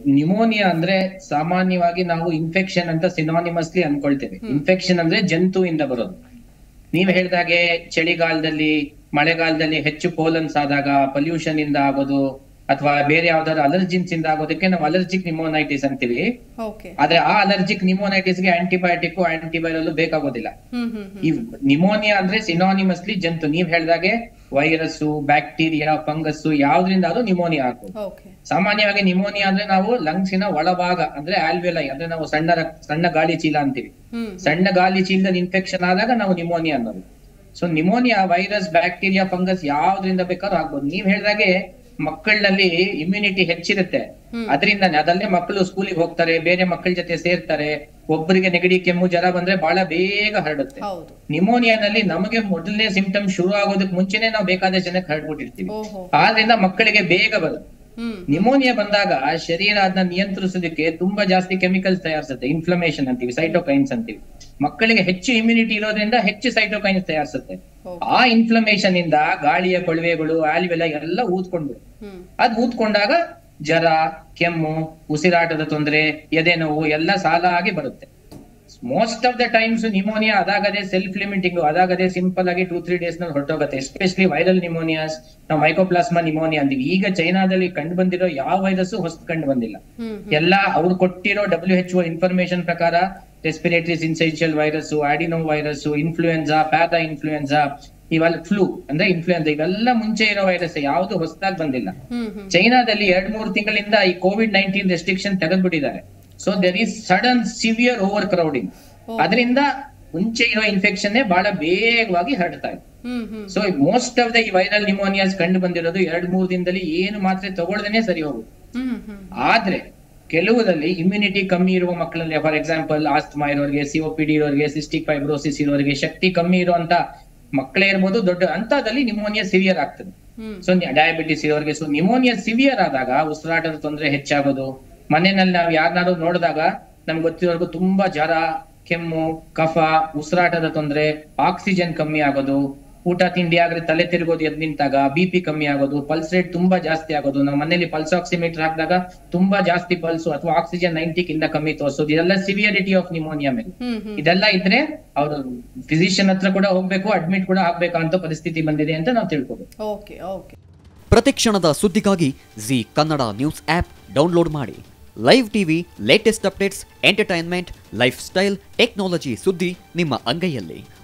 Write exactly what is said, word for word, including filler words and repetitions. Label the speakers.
Speaker 1: Pneumonia ಅಂದ್ರೆ ಸಾಮಾನ್ಯವಾಗಿ ನಾವು ಇನ್ಫೆಕ್ಷನ್ ಅಂತ ಸಿನಾನಿಮಸ್ಲಿ ಅನ್ಕೊಳ್ತೇವೆ. ಇನ್ಫೆಕ್ಷನ್ ಅಂದ್ರೆ ಜಂತುವಿಂದ ಬರೋದು. ನೀವ್ ಹೇಳ್ದಾಗೆ ಚಳಿಗಾಲದಲ್ಲಿ ಮಳೆಗಾಲದಲ್ಲಿ ಹೆಚ್ಚು ಪೋಲನ್ಸ್ ಆದಾಗ ಪೊಲ್ಯೂಷನ್ ಇಂದ ಆಗೋದು ಅಥವಾ ಬೇರೆ ಯಾವ್ದಾದ್ರು ಅಲರ್ಜಿನ್ಸ್ ಇಂದ ಆಗೋದಕ್ಕೆ ನಾವು ಅಲರ್ಜಿಕ್ ನಿಮೋನೈಟಿಸ್ ಅಂತೀವಿ. ಆದ್ರೆ ಆ ಅಲರ್ಜಿಕ್ ನಿಮೋನೈಟಿಸ್ ಗೆ ಆಂಟಿಬಯೋಟಿಕ್ ಆಂಟಿವೈರಲ್ ಬೇಕಾಗೋದಿಲ್ಲ. ಈ ನಿಮೋನಿಯಾ ಅಂದ್ರೆ ಸಿನಾನಿಮಸ್ಲಿ ಜಂತು. ನೀವ್ ಹೇಳ್ದಾಗೆ ವೈರಸ್, ಬ್ಯಾಕ್ಟೀರಿಯಾ, ಫಂಗಸ್ ಯಾವ್ದ್ರಿಂದ ಅದು ನಿಮೋನಿಯಾ ಆಗ್ಬೋದು. ಸಾಮಾನ್ಯವಾಗಿ ನಿಮೋನಿಯಾ ಅಂದ್ರೆ ನಾವು ಲಂಗ್ಸಿನ ಒಳಭಾಗ ಅಂದ್ರೆ ಆಲ್ವೆಲೈ ಅಂದ್ರೆ ನಾವು ಸಣ್ಣ ಸಣ್ಣ ಗಾಳಿ ಚೀಲ ಅಂತೀವಿ. ಸಣ್ಣ ಗಾಳಿ ಚೀಲದ ಇನ್ಫೆಕ್ಷನ್ ಆದಾಗ ನಾವು ನಿಮೋನಿಯಾ ಅನ್ನೋದು. So pneumonia virus, bacteria, fungus ಯಾವ್ದ್ರಿಂದ ಬೇಕಾದ್ರೂ ಆಗ್ಬೋದು. ನೀವ್ ಹೇಳ್ದಾಗೆ ಮಕ್ಕಳಲ್ಲಿ ಇಮ್ಯುನಿಟಿ ಹೆಚ್ಚಿರುತ್ತೆ, ಅದರಿಂದಾನೆ ಅದಲ್ಲೇ ಮಕ್ಕಳು ಸ್ಕೂಲಿಗೆ ಹೋಗ್ತಾರೆ, ಬೇರೆ ಮಕ್ಕಳ ಜೊತೆ ಸೇರ್ತಾರೆ. ಒಬ್ಬರಿಗೆ ನೆಗಡಿ, ಕೆಮ್ಮು, ಜ್ವರ ಬಂದ್ರೆ ಬಹಳ ಬೇಗ ಹರಡುತ್ತೆ. ನಿಮೋನಿಯಾನಲ್ಲಿ ನಮಗೆ ಮೊದಲನೇ ಸಿಂಪ್ಟಮ್ ಶುರು ಆಗೋದಕ್ಕೆ ಮುಂಚೆನೆ ನಾವು ಬೇಕಾದ ಜನಕ್ಕೆ ಹರಡ್ಬಿಟ್ಟಿರ್ತೀವಿ. ಆದ್ರಿಂದ ಮಕ್ಕಳಿಗೆ ಬೇಗ ಬರುತ್ತೆ. ನಿಮೋನಿಯಾ ಬಂದಾಗ ಶರೀರ ಅದನ್ನ ನಿಯಂತ್ರಿಸೋದಕ್ಕೆ ತುಂಬಾ ಜಾಸ್ತಿ ಕೆಮಿಕಲ್ಸ್ ತಯಾರಿಸುತ್ತೆ. ಇನ್ಫ್ಲಮೇಷನ್ ಅಂತೀವಿ, ಸೈಟೋಕೈನ್ಸ್ ಅಂತೀವಿ. ಮಕ್ಕಳಿಗೆ ಹೆಚ್ಚು ಇಮ್ಯುನಿಟಿ ಇರೋದ್ರಿಂದ ಹೆಚ್ಚು ಸೈಟೋಕೈನ್ಸ್ ತಯಾರಿಸುತ್ತೆ. ಆ ಇನ್ಫ್ಲಮೇಷನ್ ಇಂದ ಗಾಳಿಯ ಕೊಳವೆಗಳು, ಆಲ್ವೆಲೈ ಎಲ್ಲ ಊದ್ಕೊಂಡು ಅದ್ ಊದ್ಕೊಂಡಾಗ ಜ್ವರ, ಕೆಮ್ಮು, ಉಸಿರಾಟದ ತೊಂದರೆ, ಎದೆ ನೋವು ಎಲ್ಲ ಸಾಲಾಗಿ ಬರುತ್ತೆ. Most of the times pneumonia ಅದಾಗದೆ ಸೆಲ್ಫ್ ಲಿಮಿಟಿಂಗ್, ಅದಾಗದೆ ಸಿಂಪಲ್ ಆಗಿ ಟೂ ತ್ರೀ ಡೇಸ್ ನಲ್ಲಿ ಹೊರಟೋಗುತ್ತೆ. ಎಸ್ಪೆಷಲಿ ವೈರಲ್ ನಿಮೋನಿಯಾಸ್, ನಾವು ಮೈಕೋಪ್ಲಾಸ್ಮಾ ನಿಮೋನಿಯಾ ಅಂತೀವಿ. ಈಗ ಚೈನಾದಲ್ಲಿ ಕಂಡು ಬಂದಿರೋ ಯಾವ ವೈರಸ್ ಹೊಸ ಕಂಡು ಬಂದಿಲ್ಲ. ಎಲ್ಲ ಅವ್ರು ಕೊಟ್ಟಿರೋ ಡಬ್ಲ್ಯೂ ಎಚ್ ಒ ಇನ್ಫಾರ್ಮೇಶನ್ ಪ್ರಕಾರ respiratory syncytial virus, adenovirus, influenza, parainfluenza, ಇವೆಲ್ಲ ಫ್ಲೂ ಅಂದ್ರೆ ಇನ್ಫ್ಲೂಯೆನ್ಸಾ, ಇವೆಲ್ಲ ಮುಂಚೆ ಇರೋ ವೈರಸ್, ಯಾವ್ದು ಹೊಸದಾಗಿ ಬಂದಿಲ್ಲ. ಚೈನಾದಲ್ಲಿ ಎರಡ್ ಮೂರು ತಿಂಗಳಿಂದ ಈ ಕೋವಿಡ್ ನೈನ್ಟೀನ್ ರೆಸ್ಟ್ರಿಕ್ಷನ್ ತೆಗೆದ್ಬಿಟ್ಟಿದ್ದಾರೆ. So there is sudden severe overcrowding. ಅದರಿಂದ ಮುಂಚೆ ಇರೋ ಇನ್ಫೆಕ್ಷನ್ ಬಹಳ ಬೇಗವಾಗಿ ಹರಡ್ತಾ ಇದೆ. ಸೊ ಮೋಸ್ಟ್ ಆಫ್ ದ ಈ ವೈರಲ್ ನಿಮೋನಿಯಾಸ್ ಕಂಡು ಬಂದಿರೋದು ಎರಡ್ ಮೂರು ದಿನದಲ್ಲಿ ಏನು ಮಾತ್ರೆ ತಗೊಳ್ದೇನೆ ಸರಿ ಹೋಗುದು. ಆದ್ರೆ ಕೆಲವುದಲ್ಲಿ ಇಮ್ಯುನಿಟಿ ಕಮ್ಮಿ ಇರುವ ಮಕ್ಕಳಲ್ಲಿ, ಫಾರ್ ಎಕ್ಸಾಂಪಲ್ ಆಸ್ತಮಾ ಇರೋರಿಗೆ, ಸಿಒಪಿಡಿ ಇರೋರಿಗೆ, ಸಿಸ್ಟಿಕ್ ಫೈಬ್ರೋಸಿಸ್ ಇರೋರಿಗೆ, ಶಕ್ತಿ ಕಮ್ಮಿ ಇರುವಂತ ಮಕ್ಕಳೇ ಇರ್ಬೋದು, ದೊಡ್ಡ ಅಂತದಲ್ಲಿ ನಿಮೋನಿಯಾ ಸಿವಿಯರ್ ಆಗ್ತದೆ. ಸೊ ಡಯಾಬಿಟಿಸ್ ಇರೋರಿಗೆ. ಸೊ ನಿಮೋನಿಯಾ ಸಿವಿಯರ್ ಆದಾಗ ಉಸಿರಾಟದ ತೊಂದರೆ ಹೆಚ್ಚಾಗೋದು. ಮನೆಯಲ್ಲಿ ನಾವು ಯಾರನ್ನಾರು ನೋಡಿದಾಗ ನಮ್ಗೆ ಗೊತ್ತಿರೋರ್ಗು ತುಂಬಾ ಜ್ವರ, ಕೆಮ್ಮು, ಕಫ, ಉಸಿರಾಟದ ತೊಂದರೆ, ಆಕ್ಸಿಜನ್ ಕಮ್ಮಿ ಆಗೋದು, ಊಟ ತಿಂಡಿ ಆದ್ರೆ ತಲೆ ತಿರುಗೋದು ಎದ್ ನಿಂತಾಗ, ಬಿ ಪಿ ಕಮ್ಮಿ ಆಗೋದು, ಪಲ್ಸ್ ರೇಟ್ ತುಂಬಾ ಜಾಸ್ತಿ ಆಗೋದು. ನಾವು ಮನೇಲಿ ಪಲ್ಸ್ ಆಕ್ಸಿಮೀಟರ್ ಹಾಕಿದಾಗ ತುಂಬಾ ಜಾಸ್ತಿ ಪಲ್ಸ್ ಅಥವಾ ಆಕ್ಸಿಜನ್ ನೈಂಟಿಕ್ಕಿಂತ ಕಮ್ಮಿ ತೋರಿಸೋದು, ಇದೆಲ್ಲ ಸಿವಿಯರಿಟಿ ಆಫ್ ನಿಮೋನಿಯಾ ಮೇಲೆ. ಇದೆಲ್ಲ ಇದ್ರೆ ಅವರು ಫಿಸಿಷಿಯನ್ ಹತ್ರ ಕೂಡ ಹೋಗ್ಬೇಕು, ಅಡ್ಮಿಟ್ ಕೂಡ ಆಗ್ಬೇಕಂತ ಪರಿಸ್ಥಿತಿ ಬಂದಿದೆ ಅಂತ ನಾವು ತಿಳ್ಕೋಬೇಕು.
Speaker 2: ಪ್ರತಿಕ್ಷಣದ ಸುದ್ದಿಗಾಗಿ Zee Kannada news app download ಮಾಡಿ. Live TV, latest updates, entertainment, lifestyle, technology ಸುದ್ದಿ ನಿಮ್ಮ ಅಂಗೈಯಲ್ಲಿ.